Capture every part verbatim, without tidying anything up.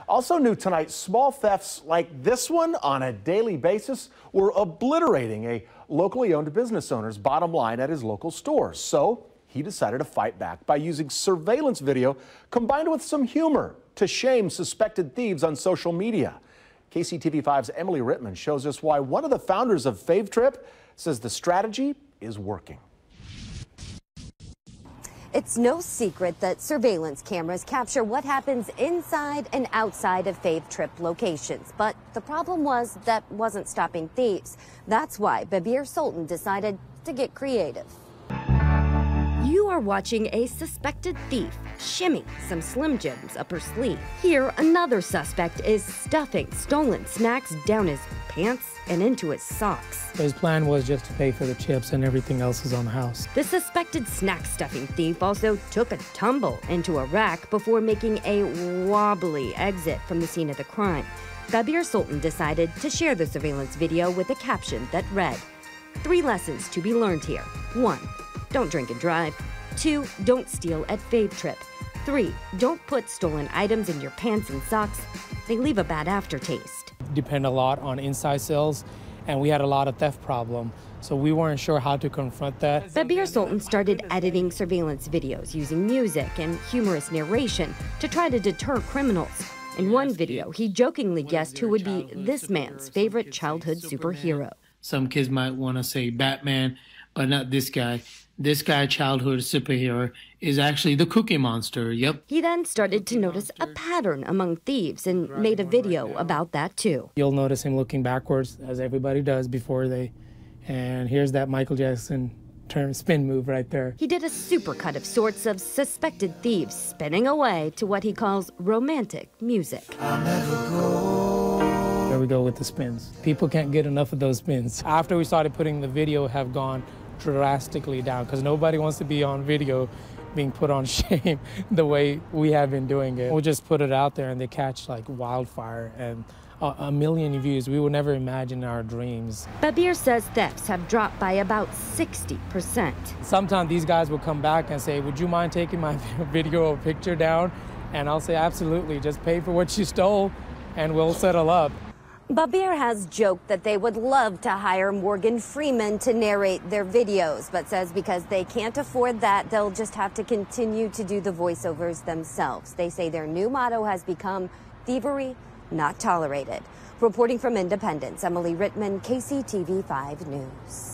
Also new tonight, small thefts like this one on a daily basis were obliterating a locally owned business owner's bottom line at his local store. So he decided to fight back by using surveillance video combined with some humor to shame suspected thieves on social media. K C T V five's Emily Rittman shows us why one of the founders of Fave Trip says the strategy is working. It's no secret that surveillance cameras capture what happens inside and outside of Fave Trip locations. But the problem was that wasn't stopping thieves. That's why Babir Sultan decided to get creative. You are watching a suspected thief shimmy some Slim Jims up her sleeve. Here, another suspect is stuffing stolen snacks down his pants and into his socks. His plan was just to pay for the chips and everything else is on the house. The suspected snack stuffing thief also took a tumble into a rack before making a wobbly exit from the scene of the crime. Babir Sultan decided to share the surveillance video with a caption that read, "Three lessons to be learned here. One, don't drink and drive. Two, don't steal at Fave Trip. Three, don't put stolen items in your pants and socks. They leave a bad aftertaste." Depend a lot on inside sales, and we had a lot of theft problem, so we weren't sure how to confront that. Babir Sultan started editing surveillance videos using music and humorous narration to try to deter criminals. In one video, he jokingly guessed who would be this man's favorite childhood superhero. Some kids might want to say Batman, but not this guy. This guy, childhood superhero, is actually the Cookie Monster, yep. He then started to notice a pattern among thieves and made a video about that too. You'll notice him looking backwards, as everybody does before they, and here's that Michael Jackson turn spin move right there. He did a supercut of sorts of suspected thieves spinning away to what he calls romantic music. I'll never go. There we go with the spins. People can't get enough of those spins. After we started putting the video, have gone drastically down because nobody wants to be on video being put on shame the way we have been doing it. We'll just put it out there and they catch like wildfire and a, a million views. We would never imagine in our dreams. Babir says thefts have dropped by about sixty percent. Sometimes these guys will come back and say, "Would you mind taking my video or picture down?" And I'll say, "Absolutely, just pay for what you stole and we'll settle up." Babir has joked that they would love to hire Morgan Freeman to narrate their videos, but says because they can't afford that, they'll just have to continue to do the voiceovers themselves. They say their new motto has become thievery not tolerated. Reporting from Independence, Emily Rittman, K C T V five News.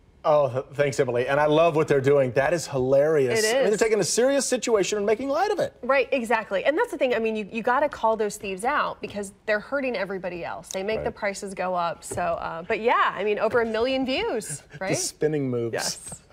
Oh, thanks, Emily. And I love what they're doing. That is hilarious. It is. I mean, they're taking a serious situation and making light of it. Right, exactly. And that's the thing. I mean, you, you got to call those thieves out because they're hurting everybody else. They make right. the prices go up. So, uh, but yeah, I mean, over a million views, right? The spinning moves. Yes.